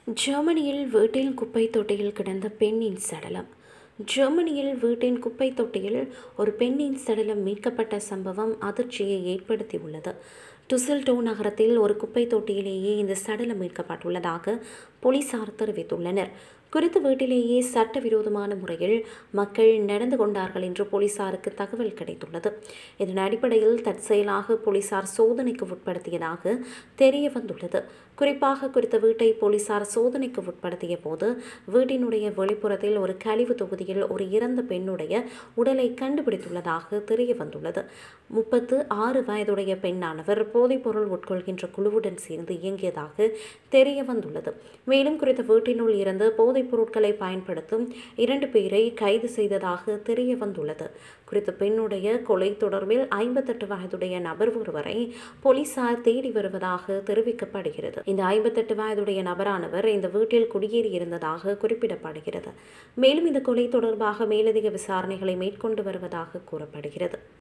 ஜெர்மனியில் வீட்டின் குப்பை தொட்டியில் கிடந்த பெண்ணின் சடலம். ஜெர்மனியில் வீட்டின் குப்பை தொட்டியில் ஒரு பெண்ணின் சடலம் மீட்கப்பட்ட சம்பவம் அதிர்ச்சியை ஏற்படுத்தியுள்ளது. டுசெல்டோ நகரத்தில் ஒரு குப்பை தொட்டியிலேயே இந்த சடலம் மீட்கப்பட்டுள்ளதாக போலீசார் தெரிவித்துள்ளனர். குறித்த வீட்டிலேயே சட்டவிரோதமான முறையில் மக்கள் நடந்து கொண்டார்கள் என்று போலீசாருக்கு தகவல் கிடைத்துள்ளது. இதன் அடிப்படையில் தற்செயலாக போலீசார் சோதனைக்கு உட்படுத்தியதாக தெரிய வந்துள்ளது. குறிப்பாக குறித்த வீட்டை போலீசார் சோதனைக்கு உட்படுத்திய போது வீட்டினுடைய வெளிப்புறத்தில் ஒரு கழிவு தொகுதியில் ஒரு இறந்த பெண்ணுடைய உடலை கண்டுபிடித்துள்ளதாக தெரிய வந்துள்ளது. 36 வயதுடைய பெண்ணானவர் போதைப்பொருள் உட்கொள்கின்ற குழுவுடன் சேர்ந்து இயங்கியதாக தெரிய வந்துள்ளது. மேலும் குறித்த வீட்டினுள் இருந்து போதைப் பொருட்களை பயன்படுத்தும் 2 பேரை கைது செய்ததாக தெரிய வந்துள்ளது. குறித்த பெண்ணுடைய கொலை தொடர்பில் 58 வயதுடைய நபர் ஒருவரை போலீசார் தேடி வருவதாக தெரிவிக்கப்படுகிறது. இந்த 58 வயதுடைய நபரானவர் இந்த வீட்டில் குடியேறி இருந்ததாக குறிப்பிடப்படுகிறது. மேலும் இந்த கொலை தொடர்பாக மேலதிக விசாரணைகளை மேற்கொண்டு வருவதாக கூறப்படுகிறது.